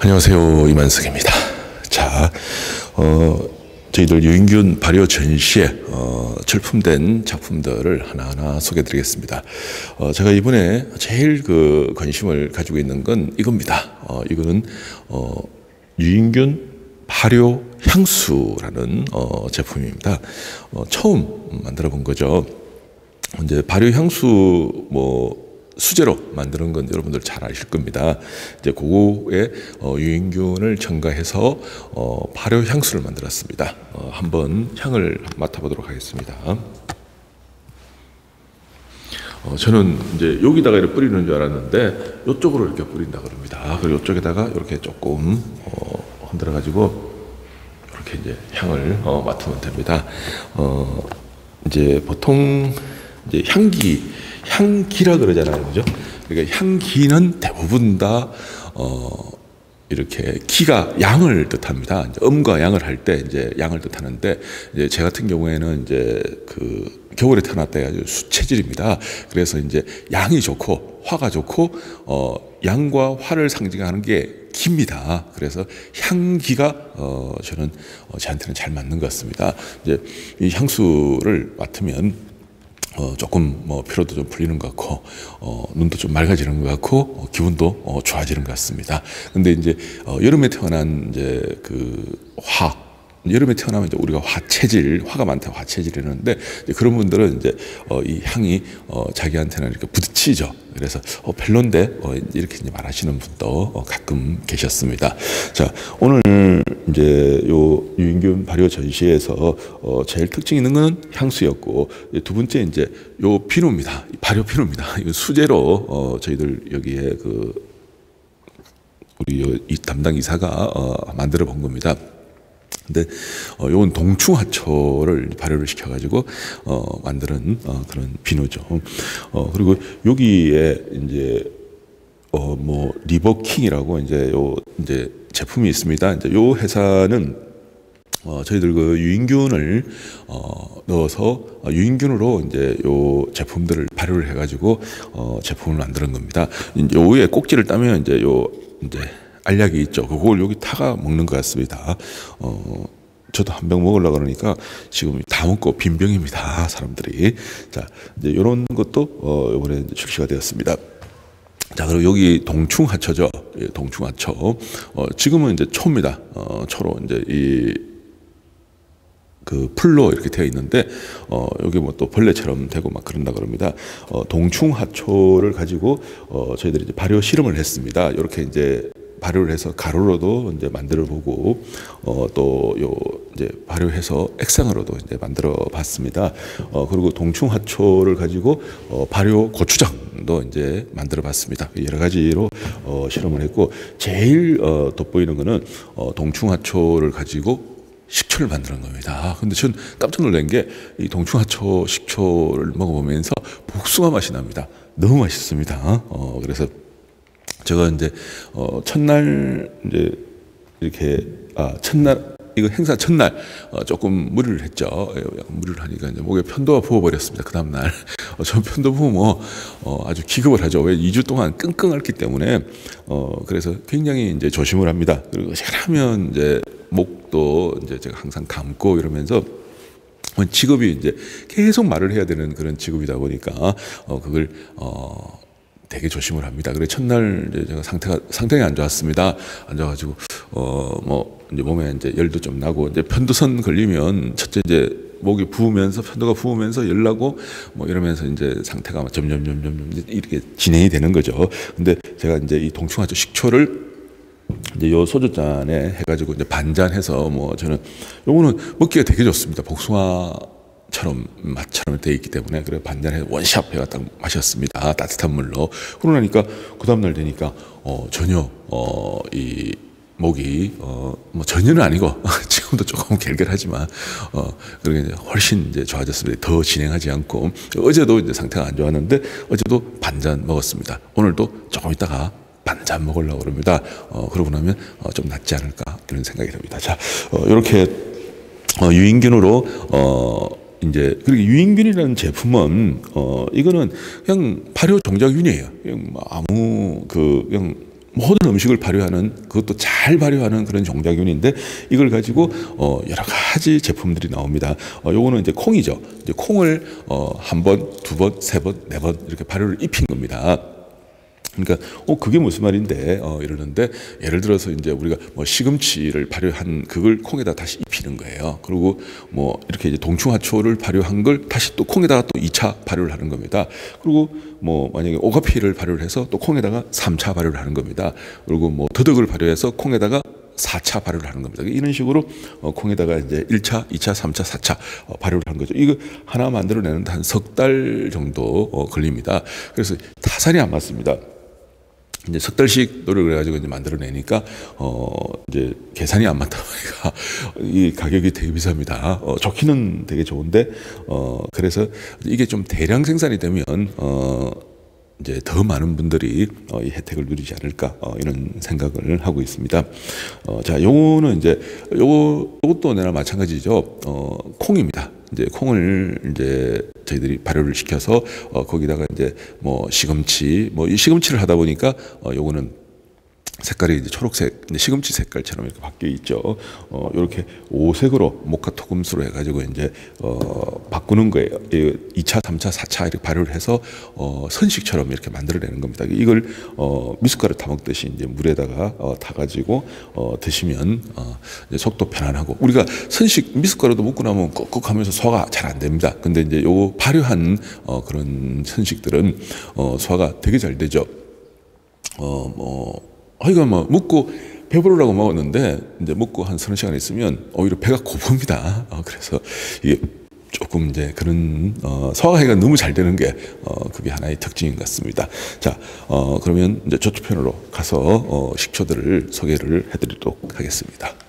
안녕하세요, 이만석입니다. 자, 저희들 유인균 발효 전시에 출품된 작품들을 하나하나 소개해드리겠습니다. 제가 이번에 제일 관심을 가지고 있는 건 이겁니다. 이거는 유인균 발효 향수라는 제품입니다. 처음 만들어 본 거죠. 이제 발효 향수 수제로 만드는 건 여러분들 잘 아실 겁니다. 이제 그거에 유인균을 첨가해서 발효 향수를 만들었습니다. 한번 향을 맡아보도록 하겠습니다. 저는 이제 여기다가 이렇게 뿌리는 줄 알았는데 이쪽으로 이렇게 뿌린다 그럽니다. 그리고 이쪽에다가 이렇게 조금 흔들어 가지고 이렇게 이제 향을 맡으면 됩니다. 이제 보통 이제 향기라 그러잖아요, 그죠? 그러니까 향기는 대부분 다 이렇게 기가 양을 뜻합니다. 이제 음과 양을 할 때 이제 양을 뜻하는데, 이제 제 같은 경우에는 이제 겨울에 태어났다 해가지고 수체질입니다. 그래서 이제 양이 좋고 화가 좋고 양과 화를 상징하는 게 기입니다. 그래서 향기가 저는 저한테는 잘 맞는 것 같습니다. 이제 이 향수를 맡으면 조금 피로도 좀 풀리는 것 같고 눈도 좀 맑아지는 것 같고 기분도 좋아지는 것 같습니다. 근데 이제 여름에 태어난 이제 여름에 태어나면 이제 우리가 화체질, 화가 많다 화체질이라는데, 그런 분들은 이제 이 향이 자기한테는 이렇게 부딪히죠. 그래서 별론데 이렇게 이제 말하시는 분도 가끔 계셨습니다. 자, 오늘 이제 요 유인균 발효 전시에서 제일 특징 있는 거는 향수였고, 두 번째 이제 요 비누입니다. 발효 비누입니다. 이거 수제로 저희들 여기에 우리 이 담당 이사가 만들어 본 겁니다. 근데 요건 동충하초를 발효를 시켜가지고 만드는 그런 비누죠. 그리고 여기에 이제 리버킹이라고 이제 제품이 있습니다. 이제 요 회사는 저희들 유인균을 넣어서 유인균으로 이제 요 제품들을 발효를 해가지고 제품을 만드는 겁니다. 이제 요 위에 꼭지를 따면 이제 알약이 있죠. 그걸 여기 타가 먹는 것 같습니다. 저도 한 병 먹으려고 그러니까 지금 다 먹고 빈 병입니다, 사람들이. 자, 이제 이런 것도 이번에 이제 출시가 되었습니다. 자, 그리고 여기 동충하초죠. 예, 동충하초. 지금은 이제 초입니다. 초로 이제 풀로 이렇게 되어 있는데, 여기 또 벌레처럼 되고 막 그런다 그럽니다. 동충하초를 가지고 저희들이 이제 발효 실험을 했습니다. 이렇게 이제 발효를 해서 가루로도 이제 만들어 보고, 또 이제 발효해서 액상으로도 이제 만들어 봤습니다. 그리고 동충하초를 가지고 발효 고추장도 이제 만들어 봤습니다. 여러 가지로 실험을 했고, 제일 돋보이는 거는 동충하초를 가지고 식초를 만드는 겁니다. 근데 전 깜짝 놀란 게 이 동충하초 식초를 먹어보면서 복숭아 맛이 납니다. 너무 맛있습니다. 그래서 제가 이제 첫날 이제 이렇게 첫날 이거 행사 첫날 조금 무리를 했죠. 무리를 하니까 이제 목에 편도가 부어버렸습니다. 그 다음 날 저 편도 부으면 아주 기겁을 하죠. 왜 2주 동안 끙끙 앓기 때문에. 그래서 굉장히 이제 조심을 합니다. 그리고 제가 하면 이제 목도 이제 제가 항상 감고 이러면서, 직업이 이제 계속 말을 해야 되는 그런 직업이다 보니까 그걸 되게 조심을 합니다. 그래 첫날 이제 제가 상당히 안 좋았습니다. 앉아가지고 이제 몸에 이제 열도 좀 나고, 이제 편도선 걸리면 첫째 이제 목이 부으면서 편도가 부으면서 열 나고 이러면서 이제 상태가 점점 이렇게 진행이 되는 거죠. 근데 제가 이제 이 동충하초 식초를 이제 요 소주잔에 해가지고 이제 반잔해서 저는 요거는 먹기가 되게 좋습니다. 맛처럼 되어 있기 때문에, 그래 반잔해 원샷 해가 딱 마셨습니다. 따뜻한 물로. 그러고 나니까 그 다음날 되니까 전혀 이 목이 전혀는 아니고 지금도 조금 결결하지만 그렇게 이제 훨씬 이제 좋아졌습니다. 더 진행하지 않고, 어제도 이제 상태가 안 좋았는데 어제도 반잔 먹었습니다. 오늘도 조금 있다가 반잔 먹으려고 그럽니다. 그러고 나면 좀 낫지 않을까 이런 생각이 듭니다. 자, 이렇게 유인균으로 이제 그리고 유인균이라는 제품은 이거는 그냥 발효 종자균이에요. 그냥 아무 그냥 모든 음식을 발효하는, 그것도 잘 발효하는 그런 종자균인데, 이걸 가지고 여러 가지 제품들이 나옵니다. 요거는 이제 콩이죠. 이제 콩을 한 번, 두 번, 세 번, 네 번 이렇게 발효를 입힌 겁니다. 그러니까 그게 무슨 말인데 이러는데, 예를 들어서 이제 우리가 뭐 시금치를 발효한 그걸 콩에다 다시 입히는 거예요. 그리고 뭐 이렇게 이제 동충하초를 발효한 걸 다시 또 콩에다가 또 2차 발효를 하는 겁니다. 그리고 뭐 만약에 오가피를 발효를 해서 또 콩에다가 3차 발효를 하는 겁니다. 그리고 뭐 더덕을 발효해서 콩에다가 4차 발효를 하는 겁니다. 이런 식으로 콩에다가 이제 1차, 2차, 3차, 4차 발효를 하는 거죠. 이거 하나 만들어내는데 한 석 달 정도 걸립니다. 그래서 타산이 안 맞습니다. 이제 석 달씩 노력을 해가지고 이제 만들어내니까 이제 계산이 안 맞다 보니까 이 가격이 되게 비쌉니다. 좋기는 되게 좋은데 그래서 이게 좀 대량 생산이 되면 이제 더 많은 분들이 이 혜택을 누리지 않을까 이런 생각을 하고 있습니다. 자, 요거는 이제 요것도 내나 마찬가지죠. 콩입니다. 이제 콩을 이제 저희들이 발효를 시켜서 거기다가 이제 뭐 시금치, 뭐 이 시금치를 하다 보니까 요거는 색깔이 이제 초록색, 시금치 색깔처럼 이렇게 바뀌어 있죠. 이렇게 오색으로 모카 토금수로 해가지고 이제 바꾸는 거예요. 2차, 3차, 4차 이렇게 발효를 해서 선식처럼 이렇게 만들어내는 겁니다. 이걸 미숫가루 타먹듯이 이제 물에다가 타가지고 드시면 이제 속도 편안하고, 우리가 선식 미숫가루도 먹고 나면 꺽꺽하면서 소화가 잘 안 됩니다. 근데 이제 요 발효한 그런 선식들은 소화가 되게 잘 되죠. 이거 뭐 먹고 배부르라고 먹었는데 이제 먹고 한 30시간 있으면 오히려 배가 고픕니다. 그래서 이게 조금 이제 그런 소화가 너무 잘 되는 게 그게 하나의 특징인 것 같습니다. 자, 그러면 이제 저쪽 편으로 가서 식초들을 소개를 해드리도록 하겠습니다.